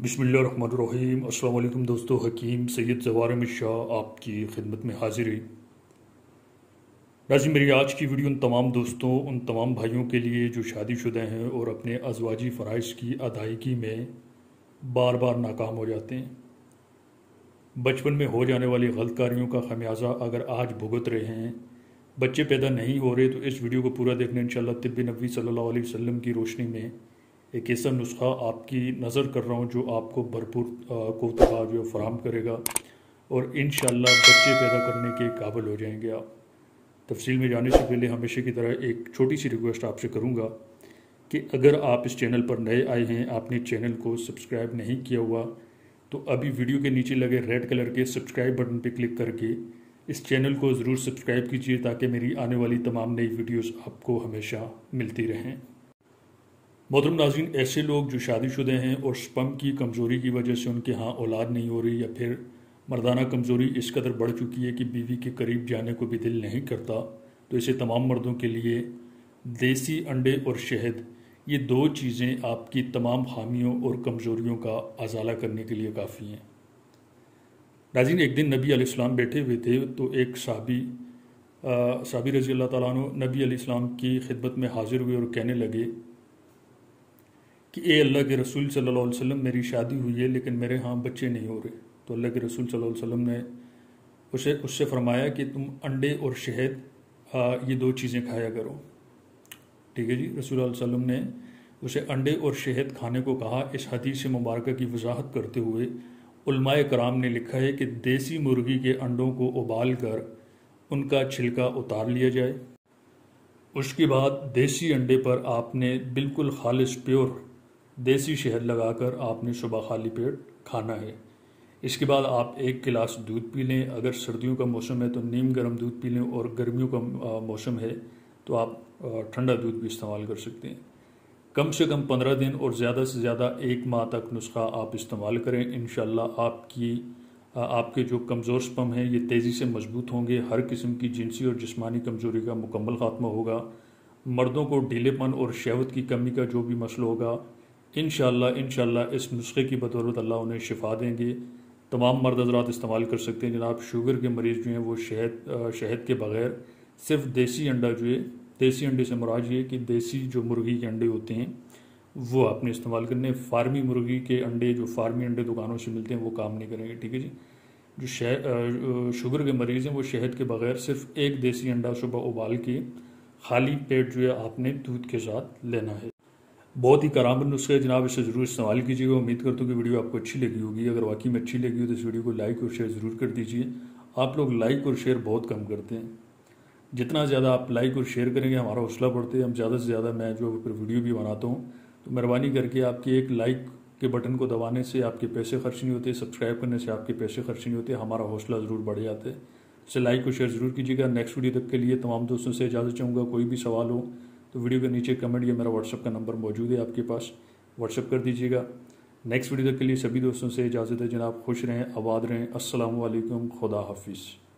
बिस्मिल्लाहिर्रहमानिर्रहीम। अस्सलाम वालेकुम दोस्तों, हकीम सैयद ज़वार अहमद शाह आपकी खिदमत में हाजिर है। नाज़रीन, मेरी आज की वीडियो उन तमाम दोस्तों, उन तमाम भाइयों के लिए जो शादीशुदा हैं और अपने अज़वाजी फ़राइज़ की अदायगी में बार बार नाकाम हो जाते हैं। बचपन में हो जाने वाली गलत कारियों का खमियाजा अगर आज भुगत रहे हैं, बच्चे पैदा नहीं हो रहे, तो इस वीडियो को पूरा देखना इंशाअल्लाह तिब्ब नबवी सल्लल्लाहु अलैहि वसल्लम की रोशनी में एक ऐसा नुस्खा आपकी नज़र कर रहा हूँ जो आपको भरपूर क़ुव्वत जो फराहम करेगा और इंशाअल्लाह बच्चे पैदा करने के काबिल हो जाएंगे आप। तफसील में जाने से पहले हमेशा की तरह एक छोटी सी रिक्वेस्ट आपसे करूँगा कि अगर आप इस चैनल पर नए आए हैं, आपने चैनल को सब्सक्राइब नहीं किया हुआ, तो अभी वीडियो के नीचे लगे रेड कलर के सब्सक्राइब बटन पर क्लिक करके इस चैनल को ज़रूर सब्सक्राइब कीजिए ताकि मेरी आने वाली तमाम नई वीडियोस आपको हमेशा मिलती रहें। मोहतरम नाज़रीन, ऐसे लोग जो शादीशुदा हैं और स्पर्म की कमज़ोरी की वजह से उनके यहाँ औलाद नहीं हो रही, या फिर मर्दाना कमज़ोरी इस कदर बढ़ चुकी है कि बीवी के करीब जाने को भी दिल नहीं करता, तो ऐसे तमाम मर्दों के लिए देसी अंडे और शहद, ये दो चीज़ें आपकी तमाम खामियों और कमज़ोरियों का अजाला करने के लिए काफ़ी हैं। नाज़रीन, एक दिन नबी अलैहिस्सलाम बैठे हुए थे, तो एक साहबी रज़ी अल्लाह तआला अन्हु नबी अलैहिस्सलाम की खिदमत में हाजिर हुए और कहने लगे कि ए अल्लाह के रसूल सल्लल्लाहु अलैहि वसल्लम, मेरी शादी हुई है लेकिन मेरे यहाँ बच्चे नहीं हो रहे। तो अल्लाह के रसूल सल्लल्लाहु अलैहि वसल्लम ने उससे फरमाया कि तुम अंडे और शहद ये दो चीज़ें खाया करो। ठीक है जी। रसूल सल्लल्लाहु अलैहि वसल्लम ने उसे अंडे और शहद खाने को कहा। इस हदीस मुबारक की वजाहत करते हुए उलमाए कराम ने लिखा है कि देसी मुर्गी के अंडों को उबाल कर उनका छिलका उतार लिया जाए। उसके बाद देसी अंडे पर आपने बिल्कुल खालिश प्योर देसी शहद लगाकर आपने सुबह खाली पेट खाना है। इसके बाद आप एक गिलास दूध पी लें। अगर सर्दियों का मौसम है तो नीम गर्म दूध पी लें, और गर्मियों का मौसम है तो आप ठंडा दूध भी इस्तेमाल कर सकते हैं। कम से कम 15 दिन और ज़्यादा से ज़्यादा 1 माह तक नुस्खा आप इस्तेमाल करें। इंशाअल्लाह आपके जो कमज़ोर स्पर्म हैं ये तेज़ी से मजबूत होंगे। हर किस्म की जिनसी और जिस्मानी कमज़ोरी का मुकम्मल खात्मा होगा। मर्दों को ढीलेपन और शहवत की कमी का जो भी मसला होगा, इंशाअल्लाह इस नुस्खे की बदौलत अल्लाह उन्हें शिफा देंगे। तमाम मर्द हज़रात इस्तेमाल कर सकते हैं। जनाब, शुगर के मरीज़ जो हैं वो शहद के बग़ैर सिर्फ देसी अंडा जो है, देसी अंडे से मुराद ये कि देसी जो मुर्गी के अंडे होते हैं वो आपने इस्तेमाल करने। फार्मी मुर्गी के अंडे, जो फार्मी अंडे दुकानों से मिलते हैं, वो काम नहीं करेंगे। ठीक है जी। जो शुगर के मरीज़ हैं वो शहद के बग़ैर सिर्फ एक देसी अंडा सुबह उबाल के खाली पेट जो है आपने दूध के साथ लेना है। बहुत ही करामत नुस्खा है जनाब, इसे ज़रूर इस्तेमाल कीजिएगा। उम्मीद करता हूँ कि वीडियो आपको अच्छी लगी होगी। अगर वाकई में अच्छी लगी हो तो इस वीडियो को लाइक और शेयर ज़रूर कर दीजिए। आप लोग लाइक और शेयर बहुत कम करते हैं। जितना ज़्यादा आप लाइक और शेयर करेंगे हमारा हौसला बढ़ते हैं, हम ज़्यादा से ज़्यादा मैं जो फिर वीडियो भी बनाता हूँ। तो मेहरबानी करके आपके एक लाइक के बटन को दबाने से आपके पैसे खर्च नहीं होते, सब्सक्राइब करने से आपके पैसे खर्च नहीं होते, हमारा हौसला ज़रूर बढ़ जाता है। इसे लाइक और शेयर ज़रूर कीजिएगा। नेक्स्ट वीडियो तक के लिए तमाम दोस्तों से इजाज़त चाहूँगा। कोई भी सवाल हो तो वीडियो के नीचे कमेंट या मेरा व्हाट्सअप का नंबर मौजूद है आपके पास, व्हाट्सअप कर दीजिएगा। नेक्स्ट वीडियो तक के लिए सभी दोस्तों से इजाज़त है जनाब। खुश रहें, आबाद रहें। अस्सलामु अलैकुम, खुदा हाफिज़।